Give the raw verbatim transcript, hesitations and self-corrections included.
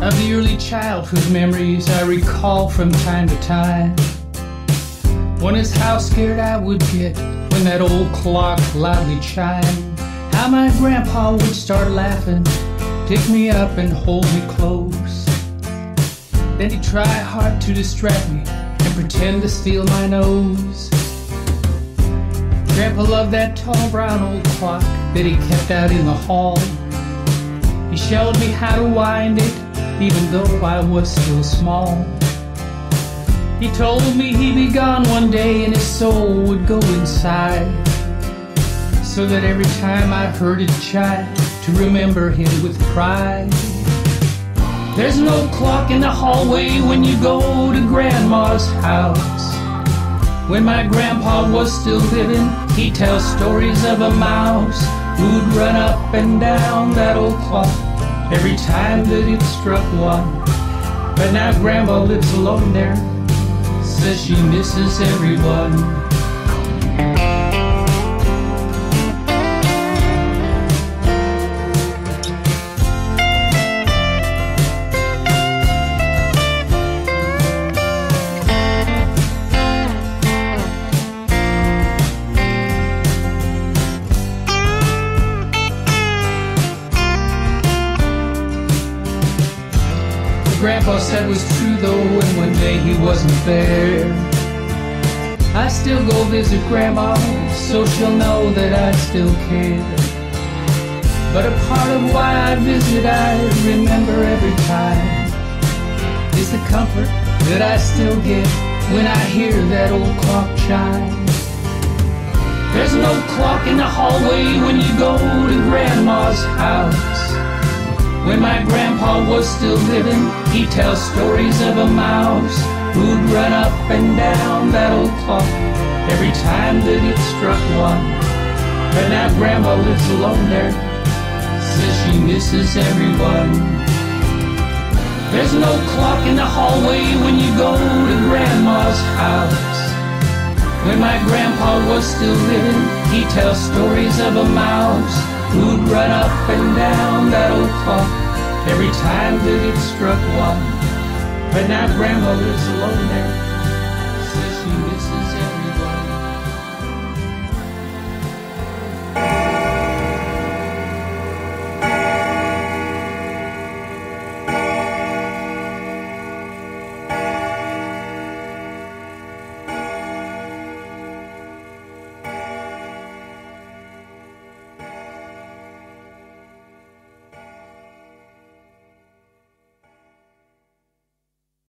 of the early childhood memories I recall from time to time. One is how scared I would get when that old clock loudly chimed. How my grandpa would start laughing, pick me up and hold me close. Then he'd try hard to distract me and pretend to steal my nose. Grandpa loved that tall brown old clock that he kept out in the hall. He showed me how to wind it, even though I was still small. He told me he'd be gone one day and his soul would go inside, so that every time I heard it chime, to remember him with pride. There's no clock in the hallway when you go to Grandma's house. When my grandpa was still living, he'd tell stories of a mouse who'd run up and down that old clock every time that it struck one. But now Grandma lives alone there, says she misses everyone. Grandpa said was true though, and one day he wasn't there. I still go visit Grandma, so she'll know that I still care. But a part of why I visit, I remember every time, is the comfort that I still get when I hear that old clock chime. There's no clock in the hallway when you go to Grandma's house. When my grandpa was still living, he'd tell stories of a mouse who'd run up and down that old clock every time that it struck one. But now Grandma lives alone there, says she misses everyone. There's no clock in the hallway when you go to Grandma's house. When my grandpa was still living, he'd tell stories of a mouse who'd run up and down that old clock every time that it struck one. But now Grandma lives alone there,